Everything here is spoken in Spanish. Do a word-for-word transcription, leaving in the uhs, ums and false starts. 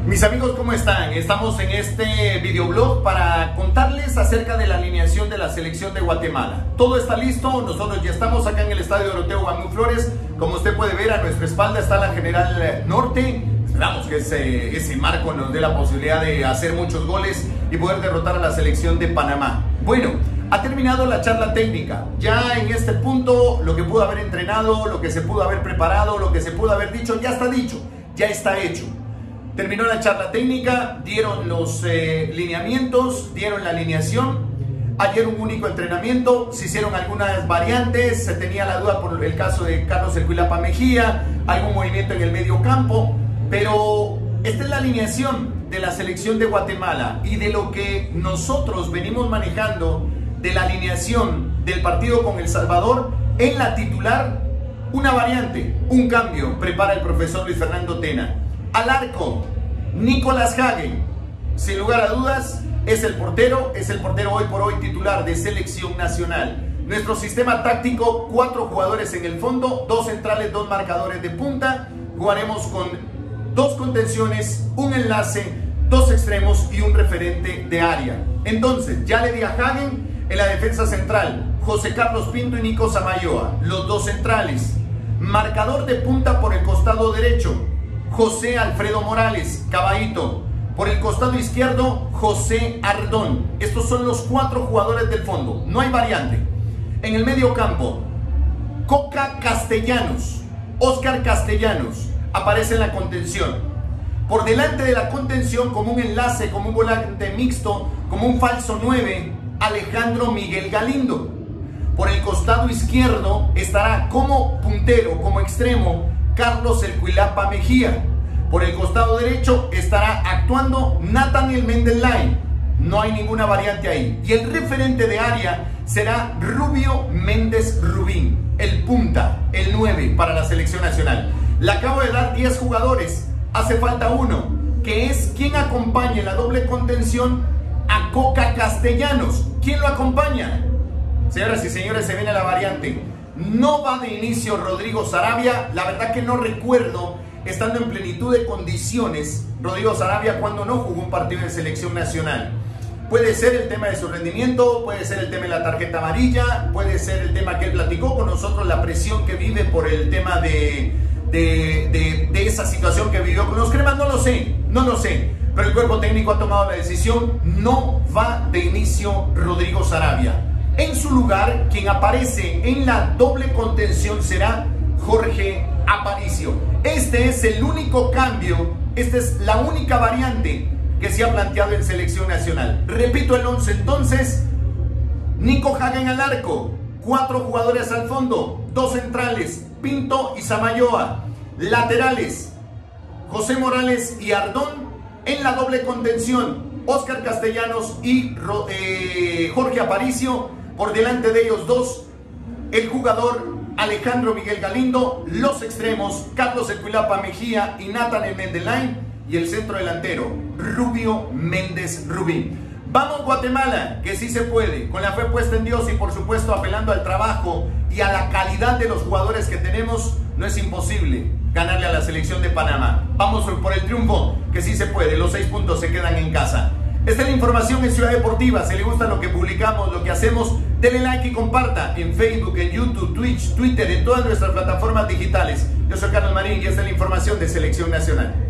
Mis amigos, ¿cómo están? Estamos en este videoblog para contarles acerca de la alineación de la selección de Guatemala. Todo está listo, nosotros ya estamos acá en el estadio Doroteo Bamú Flores. Como usted puede ver, a nuestra espalda está la General Norte. Esperamos que ese, ese marco nos dé la posibilidad de hacer muchos goles y poder derrotar a la selección de Panamá. Bueno, ha terminado la charla técnica. Ya en este punto, lo que pudo haber entrenado, lo que se pudo haber preparado, lo que se pudo haber dicho, ya está dicho, ya está hecho. Terminó la charla técnica, dieron los eh, lineamientos, dieron la alineación. Ayer un único entrenamiento, se hicieron algunas variantes, se tenía la duda por el caso de Carlos El Cuilapa Mejía, algún movimiento en el medio campo, pero esta es la alineación de la selección de Guatemala y de lo que nosotros venimos manejando de la alineación del partido con El Salvador. En la titular, una variante, un cambio, prepara el profesor Luis Fernando Tena. Al arco, Nicolás Hagen, sin lugar a dudas, es el portero, es el portero hoy por hoy titular de selección nacional. Nuestro sistema táctico, cuatro jugadores en el fondo, dos centrales, dos marcadores de punta. Jugaremos con dos contenciones, un enlace, dos extremos y un referente de área. Entonces, ya le di a Hagen en la defensa central, José Carlos Pinto y Nico Samayoa, los dos centrales. Marcador de punta por el costado derecho, José Alfredo Morales, Caballito. Por el costado izquierdo, José Ardón. Estos son los cuatro jugadores del fondo, no hay variante. En el medio campo, Coca Castellanos, Oscar Castellanos, aparece en la contención. Por delante de la contención, como un enlace, como un volante mixto, como un falso nueve, Alejandro Miguel Galindo. Por el costado izquierdo estará como puntero, como extremo, Carlos El Cuilapa Mejía. Por el costado derecho estará actuando Nathaniel Mendelay. No hay ninguna variante ahí. Y el referente de área será Rubio Méndez Rubín, el punta, el nueve para la selección nacional. Le acabo de dar diez jugadores. Hace falta uno, que es quien acompañe la doble contención a Coca Castellanos. ¿Quién lo acompaña? Señoras y señores, se viene la variante. No va de inicio Rodrigo Sarabia. La verdad que no recuerdo, estando en plenitud de condiciones, Rodrigo Sarabia cuando no jugó un partido en selección nacional. Puede ser el tema de su rendimiento, puede ser el tema de la tarjeta amarilla, puede ser el tema que él platicó con nosotros, la presión que vive por el tema de, de, de, de esa situación que vivió con los cremas. No lo sé, no lo sé. Pero el cuerpo técnico ha tomado la decisión. No va de inicio Rodrigo Sarabia. En su lugar, quien aparece en la doble contención será Jorge Aparicio. Este es el único cambio, esta es la única variante que se ha planteado en selección nacional. Repito el once entonces: Nico Hagen al arco, cuatro jugadores al fondo, dos centrales, Pinto y Samayoa. Laterales, José Morales y Ardón. En la doble contención, Oscar Castellanos y eh, Jorge Aparicio. Por delante de ellos dos, el jugador Alejandro Miguel Galindo, los extremos Carlos El Cuilapa Mejía y Nathaniel Mendelay, y el centro delantero Rubio Méndez Rubín. Vamos Guatemala, que sí se puede, con la fe puesta en Dios y por supuesto apelando al trabajo y a la calidad de los jugadores que tenemos. No es imposible ganarle a la selección de Panamá. Vamos por el triunfo, que sí se puede, los seis puntos se quedan en casa. Esta es la información en Ciudad Deportiva. Si le gusta lo que publicamos, lo que hacemos, denle like y comparta en Facebook, en YouTube, Twitch, Twitter, en todas nuestras plataformas digitales. Yo soy Carlos Marín y esta es la información de Selección Nacional.